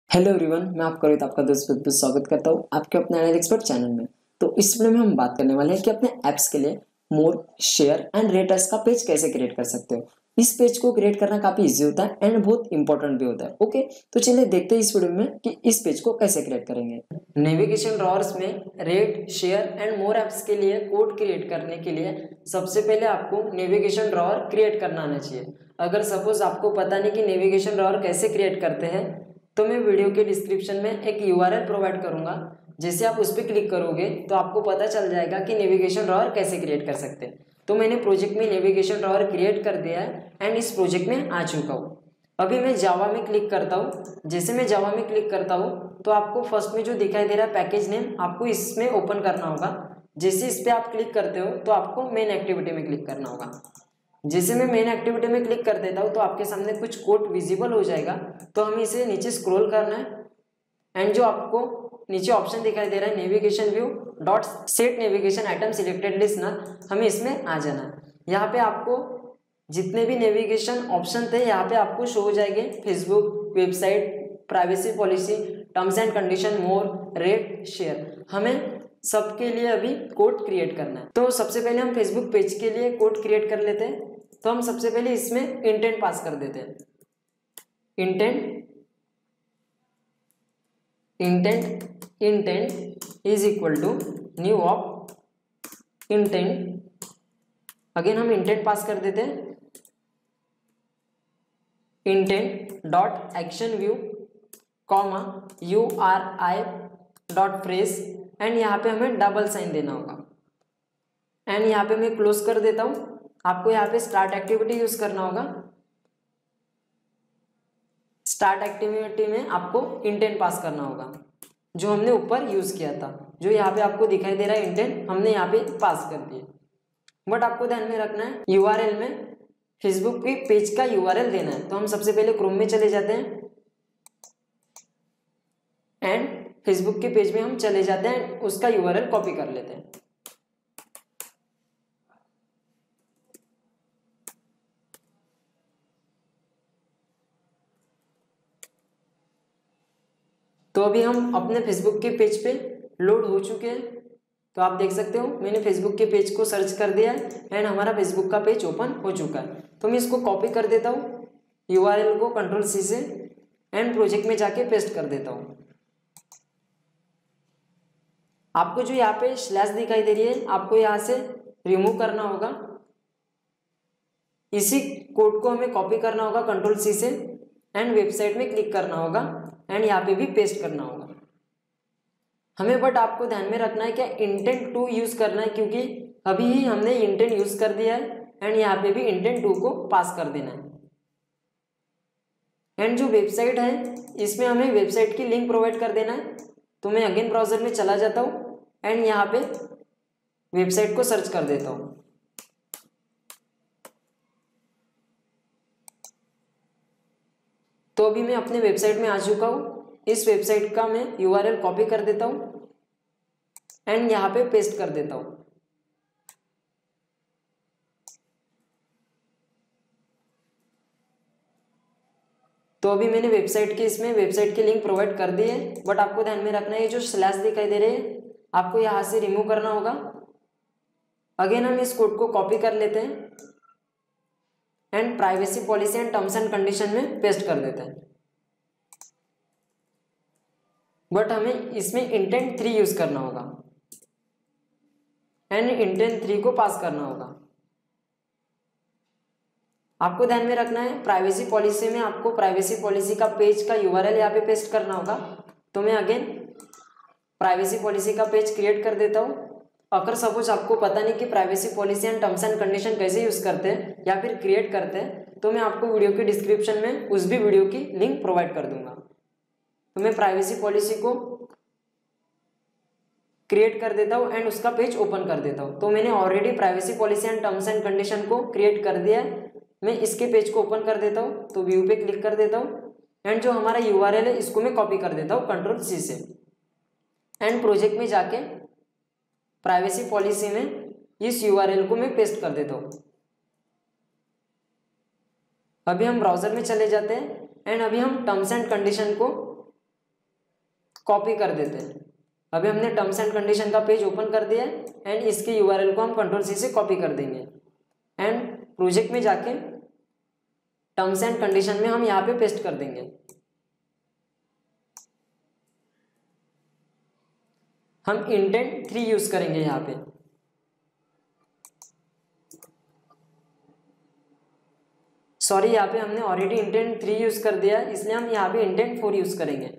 Hello everyone, मैं आपका रोहित, आपका दोस्त बिल्कुल स्वागत करता हूँ आपके अपने एनालिटिक्स एक्सपर्ट चैनल में। तो इस वीडियो में हम बात करने वाले हैं कि अपने ऐप्स के लिए मोर, शेयर एंड रेटर्स का पेज कैसे क्रिएट कर सकते हो। इस पेज को क्रिएट करना काफी इजी होता है एंड बहुत इंपॉर्टेंट भी होता है। ओके, तो चलिए देखते हैं इस वीडियो में कि इस पेज को कैसे क्रिएट करेंगे। नेविगेशन ड्रॉअर्स में rate, share and more apps के लिए कोड क्रिएट करने के लिए सबसे पहले आपको नेविगेशन ड्रॉअर क्रिएट करना आना चाहिए। अगर सपोज आपको पता नहीं कि नेविगेशन ड्रॉअर कैसे क्रिएट करते हैं, तो मैं वीडियो के डिस्क्रिप्शन में एक यूआरएल प्रोवाइड करूंगा। जैसे आप उस पर क्लिक करोगे तो आपको पता चल जाएगा कि नेविगेशन ड्रॉअर कैसे क्रिएट कर सकते हैं। तो मैंने प्रोजेक्ट में नेविगेशन ड्रॉअर क्रिएट कर दिया है एंड इस प्रोजेक्ट में आ चुका हूँ। अभी मैं जावा में क्लिक करता हूँ। जैसे मैं जावा में क्लिक करता हूँ तो आपको फर्स्ट में जो दिखाई दे रहा है पैकेज नेम, आपको इसमें ओपन करना होगा। जैसे इस पर आप क्लिक करते हो तो आपको मेन एक्टिविटी में क्लिक करना होगा। जैसे मैं मेन एक्टिविटी में क्लिक कर देता हूँ तो आपके सामने कुछ कोड विजिबल हो जाएगा। तो हमें इसे नीचे स्क्रॉल करना है एंड जो आपको नीचे ऑप्शन दिखाई दे रहा है navigation view dot set navigation item selected listener, हमें इसमें आ जाना है। यहाँ पे आपको जितने भी नेविगेशन ऑप्शन थे यहाँ पे आपको शो हो जाएंगे। Facebook, website, privacy policy, terms and condition, more, rate, share. हमें सबके लिए अभी कोड क्रिएट करना है। तो सबसे पहले हम फेसबुक पेज के लिए कोड क्रिएट कर लेते हैं। तो हम सबसे पहले इसमें इंटेंट पास कर देते हैं। Intent is equal to new of intent. Again हम इंटेंट पास कर देते हैं। Intent dot action view comma URI dot phrase and यहाँ पे हमें डबल साइन देना होगा एंड यहाँ पे मैं क्लोज कर देता हूँ। आपको यहाँ पे स्टार्ट एक्टिविटी यूज करना होगा। स्टार्ट एक्टिविटी में आपको इंटेंट पास करना होगा जो हमने ऊपर यूज किया था। जो यहाँ पे आपको दिखाई दे रहा है इंटेंट, हमने यहाँ पे पास कर दिया। बट आपको ध्यान में रखना है यूआरएल में फेसबुक के पेज का यूआरएल देना है। तो हम सबसे पहले क्रोम में चले जाते हैं एंड फेसबुक के पेज में हम चले जाते हैं, उसका यूआरएल कॉपी कर लेते हैं। तो अभी हम अपने फेसबुक के पेज पे लोड हो चुके हैं। तो आप देख सकते हो मैंने फेसबुक के पेज को सर्च कर दिया है एंड हमारा फेसबुक का पेज ओपन हो चुका है। तो मैं इसको कॉपी कर देता हूँ यूआरएल को Ctrl+C से एंड प्रोजेक्ट में जाके पेस्ट कर देता हूँ। आपको जो यहाँ पे स्लैश दिखाई दे रही है आपको यहाँ से रिमूव करना होगा। इसी कोड को हमें कॉपी करना होगा Ctrl+C से एंड वेबसाइट में क्लिक करना होगा एंड यहाँ पे भी पेस्ट करना होगा हमें। बट आपको ध्यान में रखना है क्या इंटेंट 2 यूज करना है, क्योंकि अभी ही हमने इंटेंट यूज कर दिया है एंड यहाँ पे भी इंटेंट 2 को पास कर देना है। एंड जो वेबसाइट है इसमें हमें वेबसाइट की लिंक प्रोवाइड कर देना है। तो मैं अगेन ब्राउजर में चला जाता हूँ एंड यहाँ पे वेबसाइट को सर्च कर देता हूँ। तो अभी मैं अपने वेबसाइट में आ चुका हूँ। इस वेबसाइट का मैं यूआरएल कॉपी कर देता हूँ एंड यहाँ पे पेस्ट कर देता हूँ। तो अभी मैंने वेबसाइट की लिंक प्रोवाइड कर दी है। बट आपको ध्यान में रखना है ये जो स्लैश दिखाई दे रहे हैं आपको यहाँ से रिमूव करना होगा। अगेन हम इस कोड को कॉपी कर लेते हैं and privacy policy and terms and condition में पेस्ट कर देते हैं। बट हमें इसमें इंटेंट 3 यूज करना होगा एंड इंटेंट 3 को पास करना होगा। आपको ध्यान में रखना है प्राइवेसी पॉलिसी में आपको प्राइवेसी पॉलिसी का पेज का यूआरएल यहाँ पे पेस्ट करना होगा। तो मैं अगेन प्राइवेसी पॉलिसी का पेज क्रिएट कर देता हूँ। अगर सपोज आपको पता नहीं कि privacy policy and terms and condition कैसे यूज करते हैं या फिर क्रिएट करते हैं, तो मैं आपको वीडियो के डिस्क्रिप्शन में उस भी वीडियो की लिंक प्रोवाइड कर दूंगा। तो मैं प्राइवेसी पॉलिसी को क्रिएट कर देता हूँ एंड उसका पेज ओपन कर देता हूँ। तो मैंने already privacy policy and terms and condition को क्रिएट कर दिया है। मैं इसके पेज को ओपन कर देता हूँ। तो व्यू पे क्लिक कर देता हूँ एंड जो हमारा यूआरएल है इसको मैं कॉपी कर देता हूँ Ctrl+C से एंड प्रोजेक्ट में जाके प्राइवेसी पॉलिसी में इस यूआरएल को मैं पेस्ट कर देता हूँ। अभी हम ब्राउजर में चले जाते हैं एंड अभी हम टर्म्स एंड कंडीशन को कॉपी कर देते हैं। अभी हमने टर्म्स एंड कंडीशन का पेज ओपन कर दिया है एंड इसके यूआरएल को हम कंट्रोल सी से कॉपी कर देंगे एंड प्रोजेक्ट में जाके टर्म्स एंड कंडीशन में हम यहाँ पे पेस्ट कर देंगे। हम इंटेंट 3 यूज करेंगे यहाँ पे। सॉरी, यहाँ पे हमने ऑलरेडी इंटेंट 3 यूज कर दिया, इसलिए हम यहाँ पे इंटेंट 4 यूज करेंगे।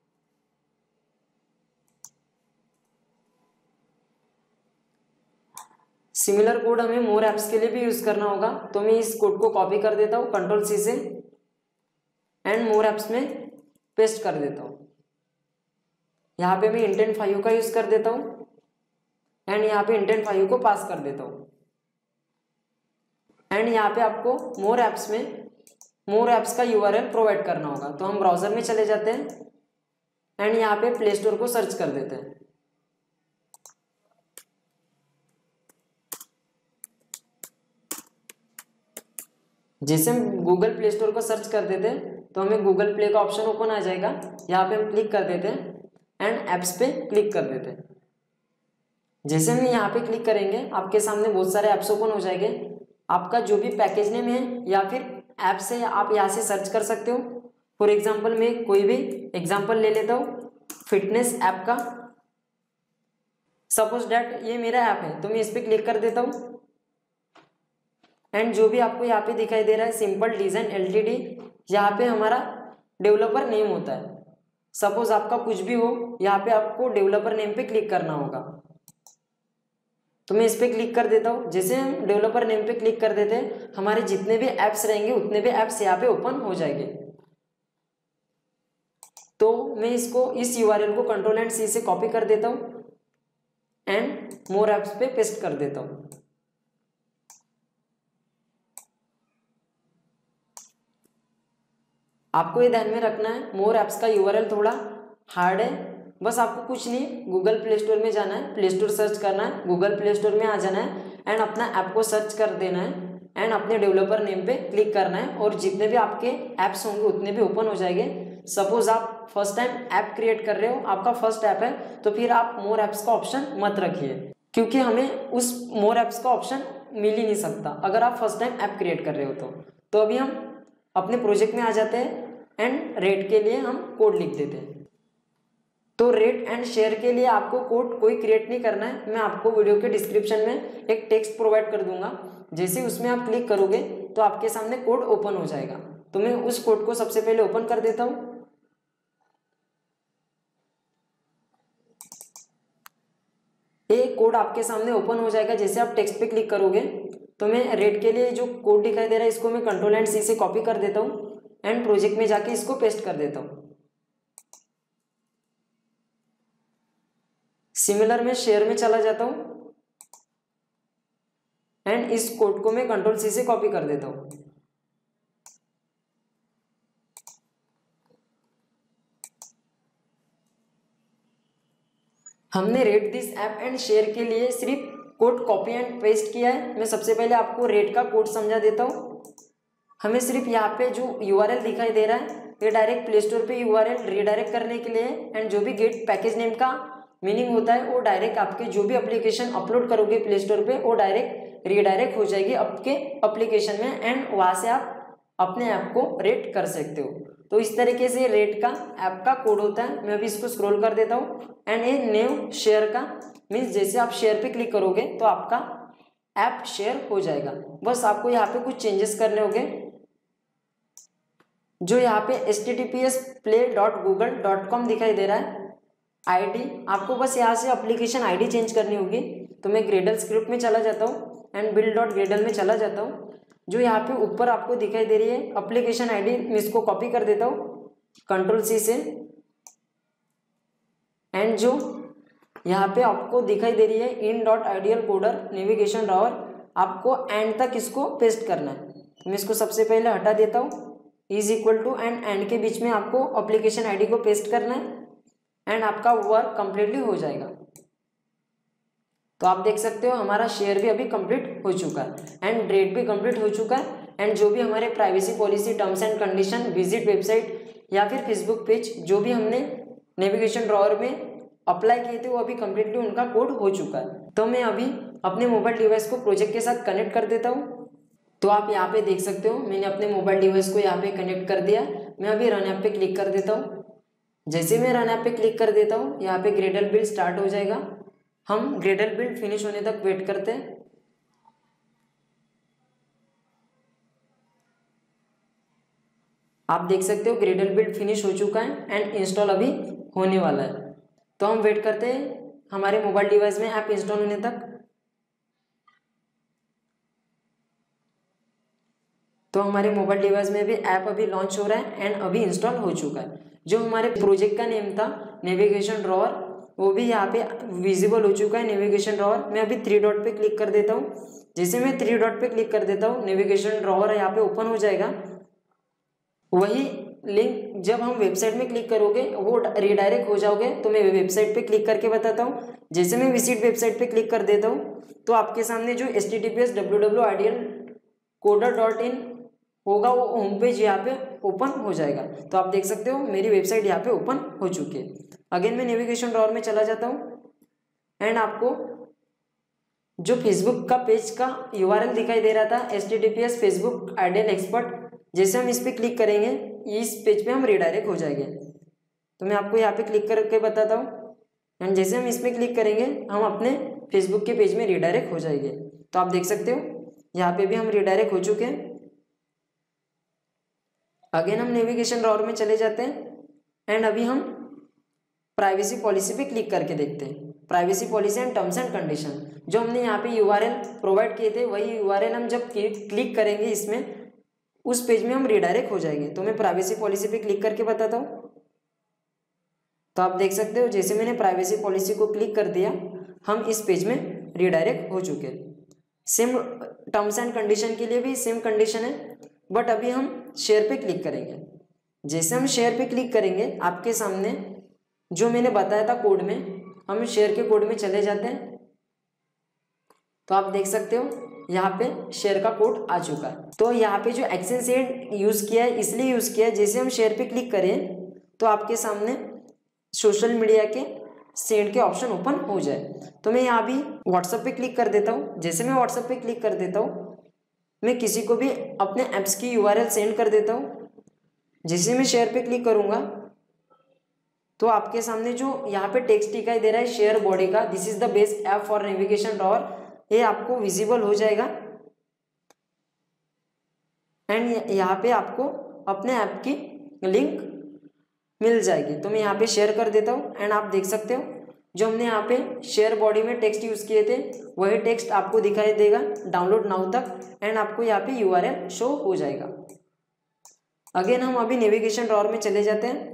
सिमिलर कोड हमें मोर एप्स के लिए भी यूज करना होगा, तो मैं इस कोड को कॉपी कर देता हूँ कंट्रोल सी से एंड मोर एप्स में पेस्ट कर देता हूँ। यहाँ पे मैं इंटेंट 5 का यूज कर देता हूँ एंड यहाँ पे इंटेंट 5 को पास कर देता हूँ एंड यहाँ पे आपको मोर एप्स में मोर एप्स का यूआरएल प्रोवाइड करना होगा। तो हम ब्राउजर में चले जाते हैं एंड यहाँ पे प्ले स्टोर को सर्च कर देते हैं। जैसे हम गूगल प्ले स्टोर को सर्च कर देते हैं तो हमें गूगल प्ले का ऑप्शन ओपन आ जाएगा। यहाँ पे हम क्लिक कर देते हैं एंड एप्स पे क्लिक कर देते हैं। जैसे हम यहाँ पे क्लिक करेंगे आपके सामने बहुत सारे एप्स ओपन हो जाएंगे। आपका जो भी पैकेज नेम है या फिर ऐप से आप यहाँ से सर्च कर सकते हो। फॉर एग्जांपल मैं कोई भी एग्जांपल ले लेता हूँ फिटनेस ऐप का। सपोज दैट ये मेरा ऐप है तो मैं इस पर क्लिक कर देता हूँ एंड जो भी आपको यहाँ पे दिखाई दे रहा है सिंपल डिजाइन एलटीडी, यहाँ पे हमारा डेवलपर नेम होता है। सपोज आपका कुछ भी हो, यहाँ पे आपको डेवलपर नेम पे क्लिक करना होगा। तो मैं इस पे क्लिक कर देता हूँ। जैसे हम डेवलपर नेम पे क्लिक कर देते हैं हमारे जितने भी ऐप्स रहेंगे उतने भी ऐप्स यहाँ पे ओपन हो जाएंगे। तो मैं इसको इस यूआरएल को कंट्रोल एंड सी से कॉपी कर देता हूँ एंड मोर ऐप्स पे पेस्ट कर देता हूँ। आपको ये ध्यान में रखना है मोर ऐप्स का यूआरएल थोड़ा हार्ड है। बस आपको कुछ नहीं, गूगल प्ले स्टोर में जाना है, प्ले स्टोर सर्च करना है, गूगल प्ले स्टोर में आ जाना है एंड अपना ऐप को सर्च कर देना है एंड अपने डेवलपर नेम पे क्लिक करना है और जितने भी आपके ऐप्स होंगे उतने भी ओपन हो जाएंगे। सपोज आप फर्स्ट टाइम ऐप क्रिएट कर रहे हो, आपका फर्स्ट ऐप है, तो फिर आप मोर ऐप्स का ऑप्शन मत रखिए क्योंकि हमें उस मोर ऐप्स का ऑप्शन मिल ही नहीं सकता अगर आप फर्स्ट टाइम ऐप क्रिएट कर रहे हो। तो अभी हम अपने प्रोजेक्ट में आ जाते हैं एंड रेट के लिए हम कोड लिख देते हैं। तो रेट एंड शेयर के लिए आपको कोड कोई क्रिएट नहीं करना है। मैं आपको वीडियो के डिस्क्रिप्शन में एक टेक्स्ट प्रोवाइड कर दूंगा। जैसे उसमें आप क्लिक करोगे तो आपके सामने कोड ओपन हो जाएगा। तो मैं उस कोड को सबसे पहले ओपन कर देता हूं। ये कोड आपके सामने ओपन हो जाएगा। जैसे आप टेक्स्ट पे क्लिक करोगे तो मैं रेट के लिए जो कोड दिखाई दे रहा है इसको मैं कंट्रोल एंड सी से कॉपी कर देता हूँ एंड प्रोजेक्ट में जाके इसको पेस्ट कर देता हूँ। सिमिलर में शेयर में चला जाता हूँ एंड इस कोड को मैं कंट्रोल सी से कॉपी कर देता हूँ। हमने rate this app and share के लिए सिर्फ कोड कॉपी एंड पेस्ट किया है। मैं सबसे पहले आपको रेट का कोड समझा देता हूँ। हमें सिर्फ यहाँ पे जो यूआरएल दिखाई दे रहा है ये डायरेक्ट प्ले स्टोर पे यूआरएल रीडायरेक्ट करने के लिए एंड जो भी गेट पैकेज नेम का मीनिंग होता है वो डायरेक्ट आपके जो भी एप्लीकेशन अपलोड करोगे प्ले स्टोर पे वो डायरेक्ट रीडायरेक्ट हो जाएगी आपके एप्लीकेशन में एंड वहाँ से आप अपने ऐप को रेट कर सकते हो। तो इस तरीके से रेट का ऐप का कोड होता है। मैं अभी इसको स्क्रॉल कर देता हूँ एंड ये न्यू शेयर का मीन्स जैसे आप शेयर पे क्लिक करोगे तो आपका ऐप शेयर हो जाएगा। बस आपको यहाँ पे कुछ चेंजेस करने होंगे। जो यहाँ पे https://play.google.com दिखाई दे रहा है आईडी, आपको बस यहाँ से एप्लीकेशन आईडी चेंज करनी होगी। तो मैं ग्रेडल स्क्रिप्ट में चला जाता हूँ एंड build.gradle में चला जाता हूँ। जो यहाँ पे ऊपर आपको दिखाई दे रही है एप्लीकेशन आईडी, मैं इसको कॉपी कर देता हूँ कंट्रोल सी से एंड जो यहाँ पे आपको दिखाई दे रही है in.idealcoder नेविगेशन ड्रॉवर, आपको एंड तक इसको पेस्ट करना है। मैं इसको सबसे पहले हटा देता हूँ। इज इक्वल टू एंड के बीच में आपको एप्लीकेशन आईडी को पेस्ट करना है एंड आपका वर्क कंप्लीटली हो जाएगा। तो आप देख सकते हो हमारा शेयर भी अभी कंप्लीट हो चुका है एंड रेट भी कंप्लीट हो चुका है एंड जो भी हमारे privacy policy terms and condition visit website या फिर फेसबुक पेज जो भी हमने नेविगेशन ड्रॉअर में अप्लाई किए थे वो अभी कम्प्लीटली उनका कोड हो चुका है। तो मैं अभी अपने मोबाइल डिवाइस को प्रोजेक्ट के साथ कनेक्ट कर देता हूँ। तो आप यहाँ पे देख सकते हो मैंने अपने मोबाइल डिवाइस को यहाँ पे कनेक्ट कर दिया। मैं अभी रन ऐप पे क्लिक कर देता हूँ। जैसे मैं रन ऐप पे क्लिक कर देता हूँ यहाँ पे ग्रेडल बिल्ड स्टार्ट हो जाएगा। हम ग्रेडल बिल्ड फिनिश होने तक वेट करते हैं। आप देख सकते हो ग्रेडल बिल्ड फिनिश हो चुका है एंड इंस्टॉल अभी होने वाला है। तो हम वेट करते हैं हमारे मोबाइल डिवाइस में ऐप इंस्टॉल होने तक। तो हमारे मोबाइल डिवाइस में भी ऐप अभी लॉन्च हो रहा है एंड अभी इंस्टॉल हो चुका है। जो हमारे प्रोजेक्ट का नेम था नेविगेशन ड्रॉअर वो भी यहाँ पे विजिबल हो चुका है नेविगेशन ड्रॉअर। मैं अभी 3 डॉट पे क्लिक कर देता हूँ। जैसे मैं 3 डॉट पे क्लिक कर देता हूँ नेविगेशन ड्रॉअर यहाँ पे ओपन हो जाएगा। वही लिंक जब हम वेबसाइट में क्लिक करोगे वो रिडायरेक्ट हो जाओगे। तो मैं वेबसाइट पे क्लिक करके बताता हूँ। जैसे मैं विजिट वेबसाइट पे क्लिक कर देता हूँ तो आपके सामने जो https://www.idealcoder.in होगा वो होम पेज यहाँ पे ओपन हो जाएगा। तो आप देख सकते हो मेरी वेबसाइट यहाँ पे ओपन हो चुकी है। अगेन मैं नेविगेशन ड्रॉअर में चला जाता हूँ एंड आपको जो फेसबुक का पेज का URL दिखाई दे रहा था https facebook ideal expert, जैसे हम इस पर क्लिक करेंगे इस पेज पे हम रिडायरेक्ट हो जाएंगे। तो मैं आपको यहाँ पे क्लिक करके बताता हूँ एंड जैसे हम इसमें क्लिक करेंगे हम अपने फेसबुक के पेज में रिडायरेक्ट हो जाएंगे। तो आप देख सकते हो यहाँ पे भी हम रिडायरेक्ट हो चुके हैं। अगेन हम नेविगेशन ड्रॉअर में चले जाते हैं एंड अभी हम प्राइवेसी पॉलिसी पे क्लिक करके देखते हैं। Privacy policy and terms and condition जो हमने यहाँ पे URL प्रोवाइड किए थे वही URL हम जब क्लिक करेंगे इसमें उस पेज में हम रिडायरेक्ट हो जाएंगे। तो मैं प्राइवेसी पॉलिसी पे क्लिक करके बताता हूँ। तो आप देख सकते हो जैसे मैंने प्राइवेसी पॉलिसी को क्लिक कर दिया हम इस पेज में रिडायरेक्ट हो चुके हैं। सेम टर्म्स एंड कंडीशन के लिए भी सेम कंडीशन है बट अभी हम शेयर पे क्लिक करेंगे। जैसे हम शेयर पे क्लिक करेंगे आपके सामने जो मैंने बताया था कोड में हम शेयर के कोड में चले जाते हैं। तो आप देख सकते हो यहाँ पे शेयर का कोड आ चुका है। तो यहाँ पे जो एक्शन सेड यूज़ किया है इसलिए यूज़ किया है जैसे हम शेयर पे क्लिक करें तो आपके सामने सोशल मीडिया के सेंड के ऑप्शन ओपन हो जाए। तो मैं यहाँ भी व्हाट्सएप पे क्लिक कर देता हूँ। जैसे मैं व्हाट्सएप पे क्लिक कर देता हूँ मैं किसी को भी अपने ऐप्स की URL सेंड कर देता हूँ। जैसे मैं शेयर पे क्लिक करूँगा तो आपके सामने जो यहाँ पे टेक्स्ट दिखाई दे रहा है शेयर बॉडी का this is the best app for navigation drawer ये आपको विजिबल हो जाएगा एंड यहाँ पे आपको अपने ऐप की लिंक मिल जाएगी। तो मैं यहाँ पे शेयर कर देता हूँ एंड आप देख सकते हो जो हमने यहाँ पे शेयर बॉडी में टेक्स्ट यूज़ किए थे वही टेक्स्ट आपको दिखाई देगा डाउनलोड नाउ तक एंड आपको यहाँ पे URL शो हो जाएगा। अगेन हम अभी नेविगेशन ड्रॉअर में चले जाते हैं।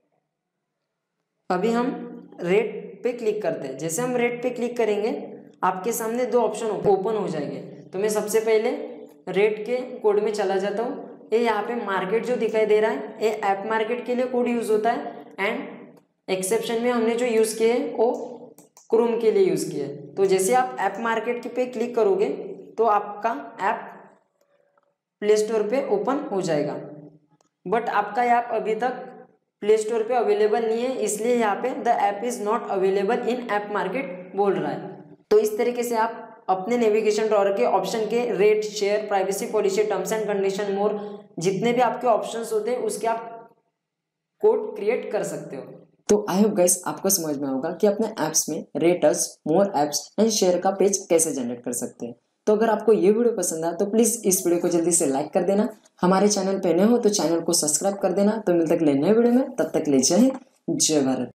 अभी हम रेट पे क्लिक करते हैं। जैसे हम रेट पे क्लिक करेंगे आपके सामने 2 ऑप्शन ओपन हो जाएंगे। तो मैं सबसे पहले रेट के कोड में चला जाता हूँ। ये यहाँ पे मार्केट जो दिखाई दे रहा है ये ऐप मार्केट के लिए कोड यूज़ होता है एंड एक्सेप्शन में हमने जो यूज़ किए वो क्रोम के लिए यूज़ किए। तो जैसे आप ऐप मार्केट के पे क्लिक करोगे तो आपका ऐप प्ले स्टोर पे ओपन हो जाएगा बट आपका ऐप अभी तक प्ले स्टोर पे अवेलेबल नहीं है इसलिए यहाँ पे the app is not available in app market बोल रहा है। तो इस तरीके से आप अपने नेविगेशन ड्रॉअर के ऑप्शन के rate share privacy policy terms and condition more जितने भी आपके ऑप्शंस होते हैं उसके आप कोड क्रिएट कर सकते हो। तो आई होप गाइस आपको समझ में होगा कि अपने ऐप्स में raters more apps and share का पेज कैसे जनरेट कर सकते हैं। तो अगर आपको ये वीडियो पसंद आया तो प्लीज इस वीडियो को जल्दी से लाइक कर देना। हमारे चैनल पे नए हो तो चैनल को सब्सक्राइब कर देना। तो मिलते अगले नए वीडियो में, तब तक ले जय हिंद जय भारत।